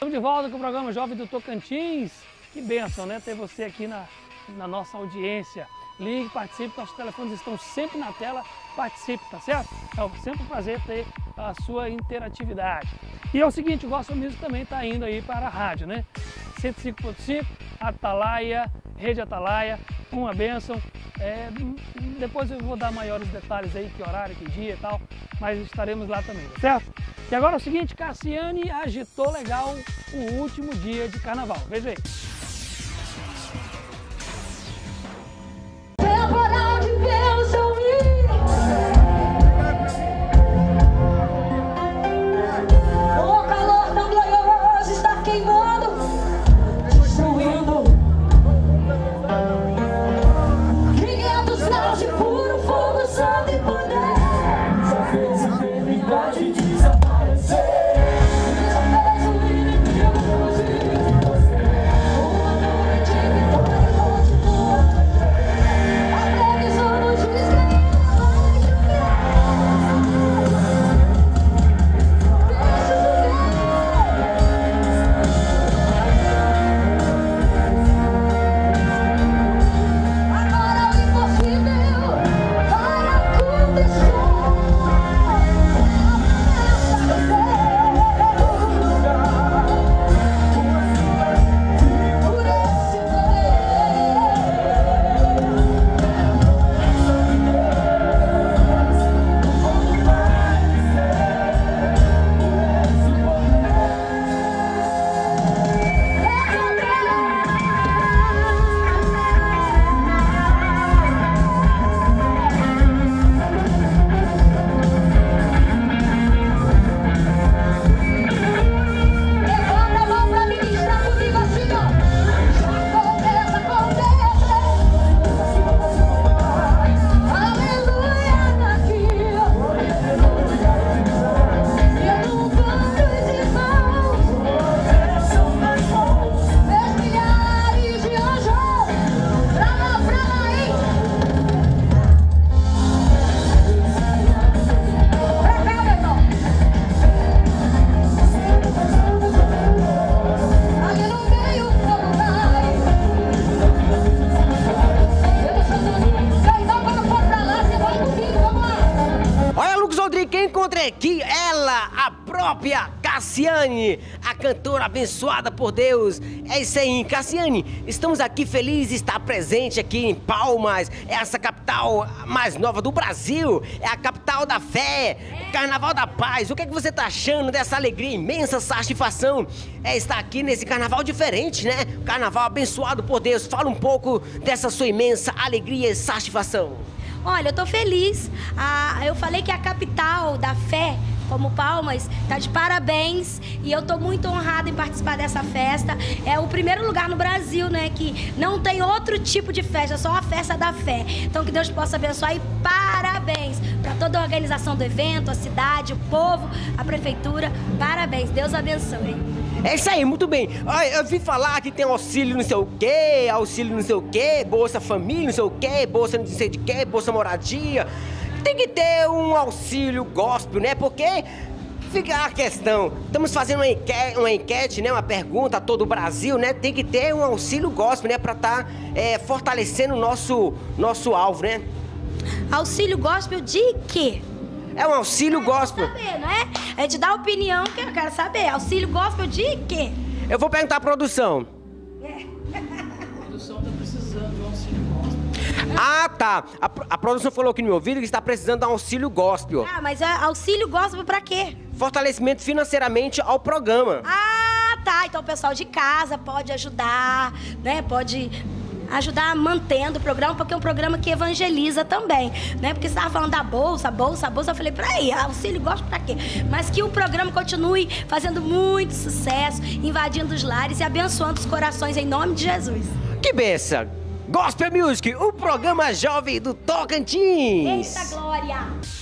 Estamos de volta com o programa Jovem do Tocantins. Que bênção, né? Ter você aqui na nossa audiência. Ligue, participe, nossos telefones estão sempre na tela. Participe, tá certo? É sempre um prazer ter a sua interatividade. E é o seguinte, o Gospel Music também está indo aí para a rádio, né? 105.5, Atalaia, Rede Atalaia, uma bênção. Depois eu vou dar maiores detalhes aí, que horário, que dia e tal, mas estaremos lá também, tá certo? E agora é o seguinte, Cassiane agitou legal o último dia de carnaval. Veja aí. Temporal de bênção e o calor tão glorioso está queimando, destruindo 500 graus de puro fogo, santo e poder. Só fez a enfermidade desaparecer. Encontrei aqui ela, a própria Cassiane, a cantora abençoada por Deus. É isso aí, Cassiane, estamos aqui felizes de estar presente aqui em Palmas, essa capital mais nova do Brasil, é a capital da fé, Carnaval da Paz. O que é que você está achando dessa alegria imensa, satisfação? Estar aqui nesse carnaval diferente, né? Carnaval abençoado por Deus. Fala um pouco dessa sua imensa alegria e satisfação. Olha, eu tô feliz. Eu falei que a capital da fé, como Palmas, tá de parabéns. E eu tô muito honrada em participar dessa festa. É o primeiro lugar no Brasil, né, que não tem outro tipo de festa, só a festa da fé. Então que Deus possa abençoar e parabéns para toda a organização do evento, a cidade, o povo, a prefeitura. Parabéns, Deus abençoe. É isso aí, muito bem. Eu vi falar que tem auxílio não sei o quê, auxílio não sei o quê, Bolsa Família não sei o quê, Bolsa não sei de quê, Bolsa Moradia. Tem que ter um auxílio gospel, né? Porque fica a questão, estamos fazendo uma enquete, né? Uma pergunta a todo o Brasil, né? Tem que ter um auxílio gospel, né? Para estar fortalecendo o nosso alvo, né? Auxílio gospel de quê? É um auxílio gospel. Saber, não é? É de dar opinião que eu quero saber. Auxílio gospel de quê? Eu vou perguntar à produção. A produção está precisando de um auxílio gospel. Ah, tá. A produção falou aqui no meu ouvido que está precisando de um auxílio gospel. Ah, mas é auxílio gospel pra quê? Fortalecimento financeiramente ao programa. Ah, tá. Então o pessoal de casa pode ajudar, né? Pode ajudar mantendo o programa, porque é um programa que evangeliza também, né? Porque você estava falando da bolsa, eu falei, peraí, auxílio gospel pra quê? Mas que o programa continue fazendo muito sucesso, invadindo os lares e abençoando os corações em nome de Jesus. Que benção! Gospel Music, o programa jovem do Tocantins! Eita glória!